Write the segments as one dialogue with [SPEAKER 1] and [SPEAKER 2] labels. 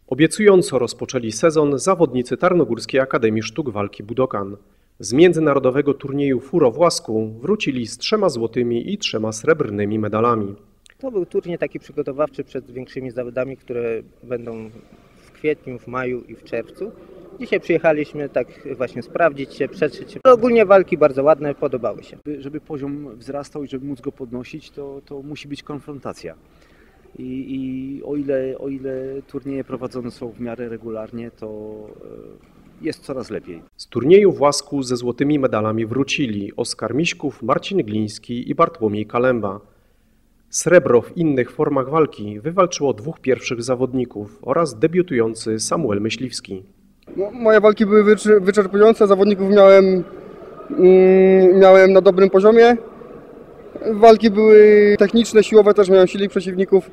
[SPEAKER 1] Obiecująco rozpoczęli sezon zawodnicy Tarnogórskiej Akademii Sztuk Walki Budokan. Z międzynarodowego turnieju Furo w Łasku wrócili z 3 złotymi i 3 srebrnymi medalami.
[SPEAKER 2] To był turniej taki przygotowawczy przed większymi zawodami, które będą w kwietniu, w maju i w czerwcu. Dzisiaj przyjechaliśmy tak właśnie sprawdzić się, przetrzeć się. Ogólnie walki bardzo ładne, podobały się.
[SPEAKER 3] Żeby poziom wzrastał i żeby móc go podnosić, to musi być konfrontacja. I o ile turnieje prowadzone są w miarę regularnie, to jest coraz lepiej.
[SPEAKER 1] Z turnieju w Łasku ze złotymi medalami wrócili Oskar Miśków, Marcin Gliński i Bartłomiej Kalemba. Srebro w innych formach walki wywalczyło 2 pierwszych zawodników oraz debiutujący Samuel Myśliwski.
[SPEAKER 4] Moje walki były wyczerpujące, zawodników miałem na dobrym poziomie. Walki były techniczne, siłowe, też miałem silnych przeciwników.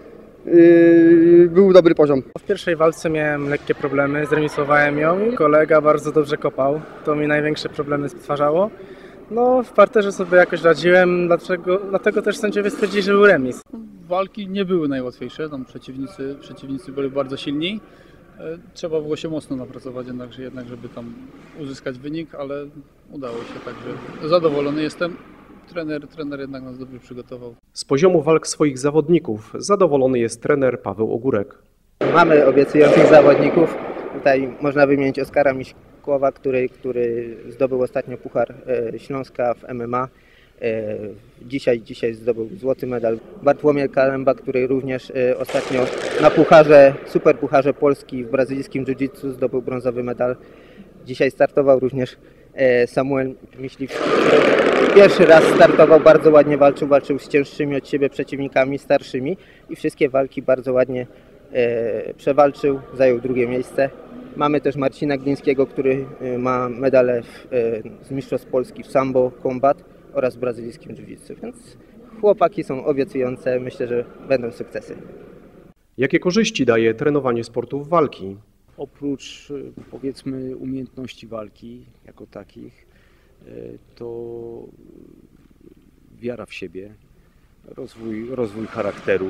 [SPEAKER 4] Był dobry poziom.
[SPEAKER 5] W pierwszej walce miałem lekkie problemy, zremisowałem ją i kolega bardzo dobrze kopał. To mi największe problemy stwarzało. No, w parterze sobie jakoś radziłem, dlatego też sędziowie stwierdzili, że był remis.
[SPEAKER 6] Walki nie były najłatwiejsze, tam przeciwnicy byli bardzo silni. Trzeba było się mocno napracować jednak, żeby tam uzyskać wynik, ale udało się, także zadowolony jestem. Trener jednak nas dobrze przygotował.
[SPEAKER 1] Z poziomu walk swoich zawodników zadowolony jest trener Paweł Ogórek.
[SPEAKER 2] Mamy obiecujących zawodników. Tutaj można wymienić Oskara Miśkowa, który zdobył ostatnio Puchar Śląska w MMA. Dzisiaj zdobył złoty medal. Bartłomiej Kalemba, który również ostatnio na super pucharze Polski w brazylijskim jiu-jitsu zdobył brązowy medal. Dzisiaj startował również Samuel Myśliwski, który pierwszy raz startował, bardzo ładnie walczył z cięższymi od siebie przeciwnikami, starszymi i wszystkie walki bardzo ładnie przewalczył, zajął 2. miejsce. Mamy też Marcina Glińskiego, który ma medale z Mistrzostw Polski w Sambo Combat oraz w brazylijskim jiu-jitsu, więc chłopaki są obiecujące, myślę, że będą sukcesy.
[SPEAKER 1] Jakie korzyści daje trenowanie sportów walki?
[SPEAKER 3] Oprócz, powiedzmy, umiejętności walki jako takich, to wiara w siebie, rozwój charakteru,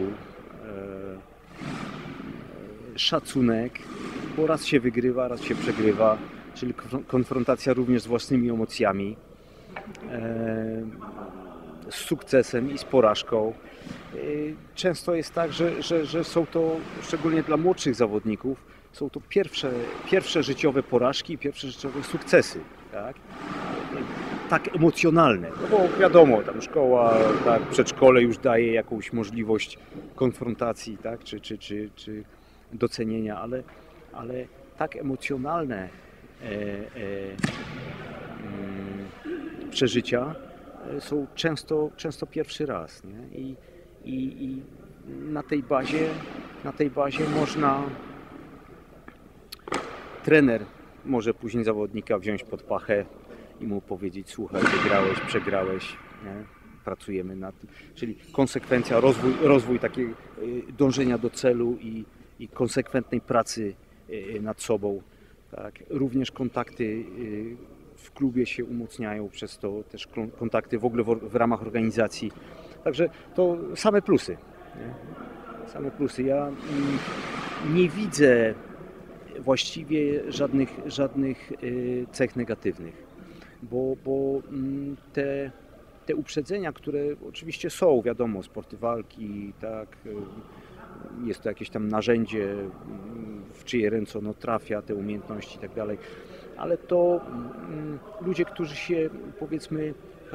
[SPEAKER 3] szacunek, bo raz się wygrywa, raz się przegrywa, czyli konfrontacja również z własnymi emocjami, z sukcesem i z porażką. Często jest tak, że są to, szczególnie dla młodszych zawodników, są to pierwsze życiowe porażki i pierwsze życiowe sukcesy, tak emocjonalne, no bo wiadomo, tam szkoła, tak, przedszkole już daje jakąś możliwość konfrontacji, tak, czy docenienia, ale tak emocjonalne przeżycia są często pierwszy raz, nie? I na tej bazie trener może później zawodnika wziąć pod pachę i mu powiedzieć: słuchaj, wygrałeś, przegrałeś, nie? Pracujemy nad tym. Czyli konsekwencja, rozwój takiego dążenia do celu i konsekwentnej pracy nad sobą. Tak? Również kontakty w klubie się umocniają, przez to też kontakty w ogóle w ramach organizacji. Także to same plusy. Nie? Same plusy. Ja nie widzę właściwie żadnych cech negatywnych, bo te uprzedzenia, które oczywiście są, wiadomo, sporty walki, tak, jest to jakieś tam narzędzie, w czyje ręce ono trafia, te umiejętności i tak dalej, ale to ludzie, którzy się, powiedzmy,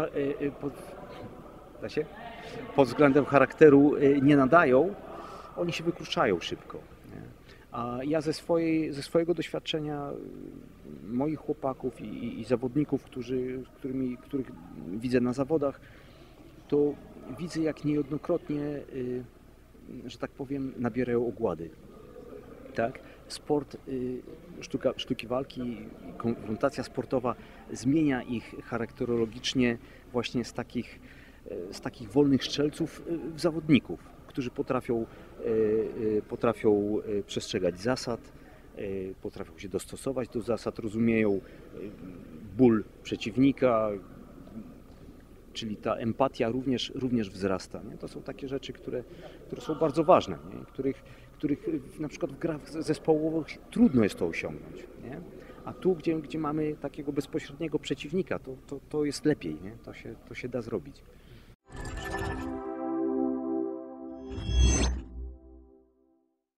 [SPEAKER 3] pod względem charakteru nie nadają, oni się wykluczają szybko. Nie? A ja ze swojego doświadczenia moich chłopaków i zawodników, których widzę na zawodach, to widzę, jak niejednokrotnie, że tak powiem, nabierają ogłady. Tak? Sport, sztuki walki, konfrontacja sportowa zmienia ich charakterologicznie właśnie z takich wolnych strzelców w zawodników, którzy potrafią przestrzegać zasad, potrafią się dostosować do zasad, rozumieją ból przeciwnika, czyli ta empatia również wzrasta. Nie? To są takie rzeczy, które są bardzo ważne, nie? których na przykład w grach zespołowych trudno jest to osiągnąć, nie? A tu, gdzie mamy takiego bezpośredniego przeciwnika, to jest lepiej, nie? To się da zrobić.